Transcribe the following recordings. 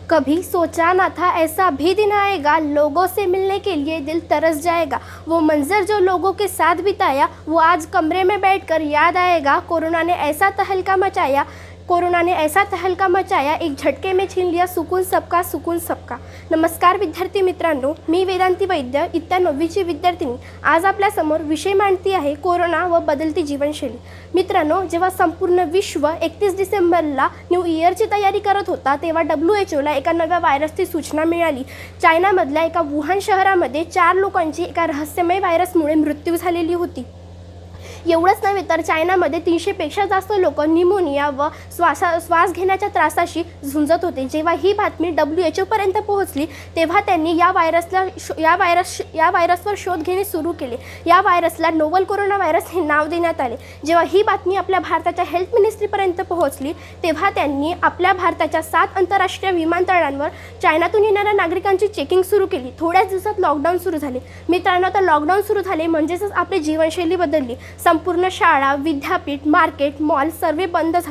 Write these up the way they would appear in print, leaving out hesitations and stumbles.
कभी सोचा ना था ऐसा भी दिन आएगा, लोगों से मिलने के लिए दिल तरस जाएगा। वो मंजर जो लोगों के साथ बिताया वो आज कमरे में बैठकर याद आएगा। कोरोना ने ऐसा तहलका मचाया, एक झटके में छीन लिया सुकून सबका। नमस्कार विद्यार्थी मित्रांनो, मी वेदांती वैद्य, इयत्ता 9वीची विद्यार्थिनी आज आपल्या समोर विषय मांडती आहे कोरोना व बदलती जीवनशैली। मित्रांनो, जेव्हा संपूर्ण विश्व 31 डिसेंबरला न्यू इयरची तयारी करत होता तेव्हा WHOला एका नव्या व्हायरसची सूचना मिळाली। चायनामधल्या एका वुहान शहरामध्ये 4 लोकांची एका रहस्यमय व्हायरसमुळे मृत्यू झालेली होती। एवढंच नव्हे तर चायनामध्ये 300 पेक्षा जास्त लोक निमोनिया व श्वास घेण्याच्या त्रासाशी झुंजत होते। जेव्हा ही बातमी WHO पर्यंत पोहोचली तेव्हा त्यांनी या व्हायरसवर शोध घेणे सुरू केले। या व्हायरसला नोव्हेल कोरोना व्हायरस हे नाव देण्यात आले। जेव्हा ही बातमी आपल्या भारताच्या हेल्थ मिनिस्ट्रीपर्यंत पोहोचली तेव्हा त्यांनी आपल्या भारताच्या 7 आंतरराष्ट्रीय विमानतळांवर चायनातून येणाऱ्या नागरिकांची चेकिंग सुरू केली। थोड्याच दिवसात लॉकडाऊन सुरू झाले। मित्रांनो, आता लॉकडाऊन सुरू झाले म्हणजेच आपली जीवनशैली बदलली। संपूर्ण शाळा, विद्यापीठ, मार्केट, मॉल सर्व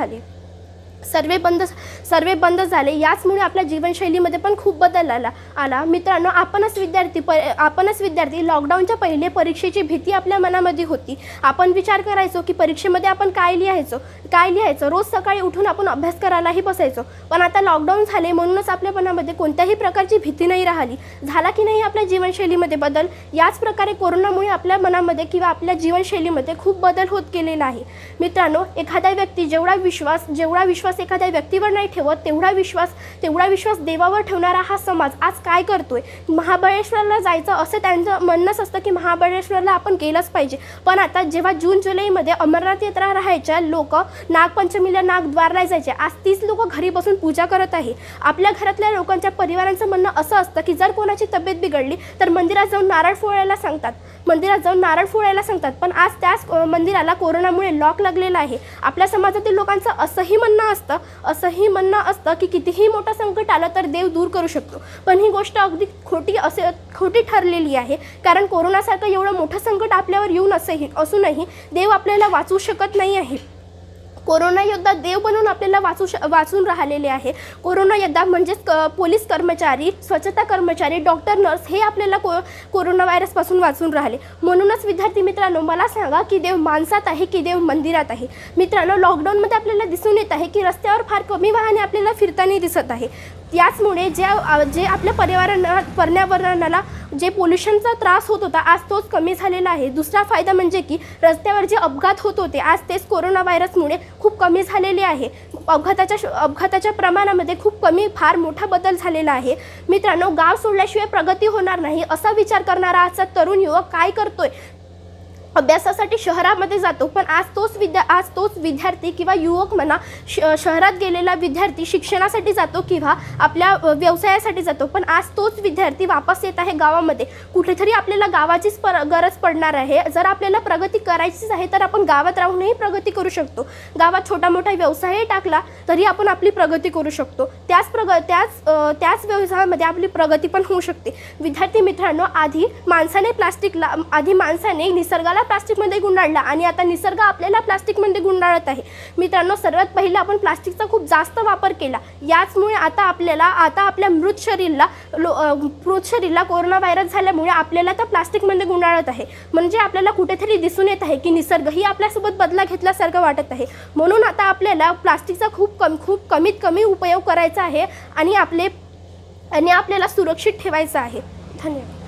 बंद झाले। याचमुळे आपल्या जीवनशैलीमध्ये पण खूप बदल आला। मित्रांनो, आपणच विद्यार्थी लॉकडाऊनच्या पहिले परीक्षेची भीती आपल्या मनामध्ये होती। आपण विचार करायचो की परीक्षेमध्ये आपण काय लिहायचं। रोज सकाळी उठून आपण अभ्यास करायलाही बसायचो। पण आता लॉकडाऊन झाले म्हणूनच आपल्या मनामध्ये कोणत्याही प्रकारची भीती नाही राहिली। झाला की नाही आपल्या जीवनशैलीमध्ये बदल? याच प्रकारे कोरोनामुळे आपल्या मनामध्ये किंवा आपल्या जीवनशैलीमध्ये खूप बदल होत गेलेला आहे। मित्रांनो, एखादा व्यक्ती जेवढा विश्वास एखाद्या व्यक्तीवर नाही ठेवत तेवढा विश्वास देवावर ठेवणारा हा समाज आज काय करतोय? महाबळेश्वरला जायचं असं त्यांचं म्हणणंच असतं की महाबळेश्वरला आपण गेलंच पाहिजे। पण आता जेव्हा जून जुलैमध्ये अमरनाथ यात्रा राहायच्या, लोक नागपंचमीला नागद्वारला जायचे, आज 30 लोक घरी बसून पूजा करत आहे। आपल्या घरातल्या लोकांच्या परिवारांचं म्हणणं असं असतं की जर कोणाची तब्येत बिघडली तर मंदिरात जाऊन नारळ फोडायला सांगतात। पण आज त्याच मंदिराला कोरोनामुळे लॉक लागलेला आहे। आपल्या समाजातील लोकांचं असंही म्हणणं असतं की कितीही मोठं संकट आलं तर देव दूर करू शकतो। पण ही गोष्ट अगदी खोटी ठरलेली आहे, कारण कोरोनासारखं एवढं मोठं संकट आपल्यावर येऊन असूनही देव आपल्याला वाचवू शकत नाही आहे। कोरोना योद्धा देव बनून आपल्याला वाचून राहिलेले आहे। कोरोना योद्धा म्हणजेच पोलीस कर्मचारी, स्वच्छता कर्मचारी, डॉक्टर, नर्स हे आपल्याला कोरोना व्हायरसपासून वाचून राहिले। म्हणूनच विद्यार्थी मित्रांनो, मला सांगा की देव माणसात आहे की देव मंदिरात आहे? मित्रांनो, लॉकडाऊनमध्ये आपल्याला दिसून येत आहे की रस्त्यावर फार कमी वाहने आपल्याला फिरताना दिसत आहे। याचमुळे जे आपल्या पर्यावरणाला जे पोल्युशनचा त्रास होत होता आज तोच कमी झालेला आहे। दुसरा फायदा म्हणजे की रस्त्यावर जे अपघात होत होते आज तेच कोरोना व्हायरसमुळे खूप कमी झालेले आहे। अपघाताच्या प्रमाणामध्ये फार मोठा बदल झालेला आहे। मित्रांनो, गाव सोडल्याशिवाय प्रगती होणार नाही असा विचार करणारा आजचा तरुण युवक काय करतोय? अभ्यासासाठी शहरामध्ये जातो, पण आज तोच विद्यार्थी किंवा युवक म्हणा शहरात गेलेला विद्यार्थी शिक्षणासाठी जातो किंवा आपल्या व्यवसायासाठी जातो, पण आज तोच विद्यार्थी वापस येत आहे गावामध्ये। कुठेतरी आपल्याला गावाचीच गरज पडणार आहे। जर आपल्याला प्रगती करायचीच आहे तर आपण गावात राहूनही प्रगती करू शकतो। गावात छोटा मोठा व्यवसायही टाकला तरी आपण आपली प्रगती करू शकतो। त्याच व्यवसायामध्ये आपली प्रगती पण होऊ शकते। विद्यार्थी मित्रांनो, आधी माणसाने निसर्गाला प्लास्टिकमध्ये गुंडाळला आणि आता निसर्ग आपल्याला प्लास्टिकमध्ये गुंडाळत आहे। मित्रांनो, सर्वात पहिला आपण प्लास्टिकचा खूप जास्त वापर केला। याचमुळे आता आपल्या मृत शरीराला कोरोना व्हायरस झाल्यामुळे आपल्याला तर प्लास्टिकमध्ये गुंडाळत आहे। म्हणजे आपल्याला कुठेतरी दिसून येत आहे की निसर्गही आपल्यासोबत बदला घेतल्यासारखं वाटत आहे। म्हणून आता आपल्याला प्लास्टिकचा खूप कमीत कमी उपयोग करायचा आहे आणि आपल्याला सुरक्षित ठेवायचं आहे। धन्यवाद।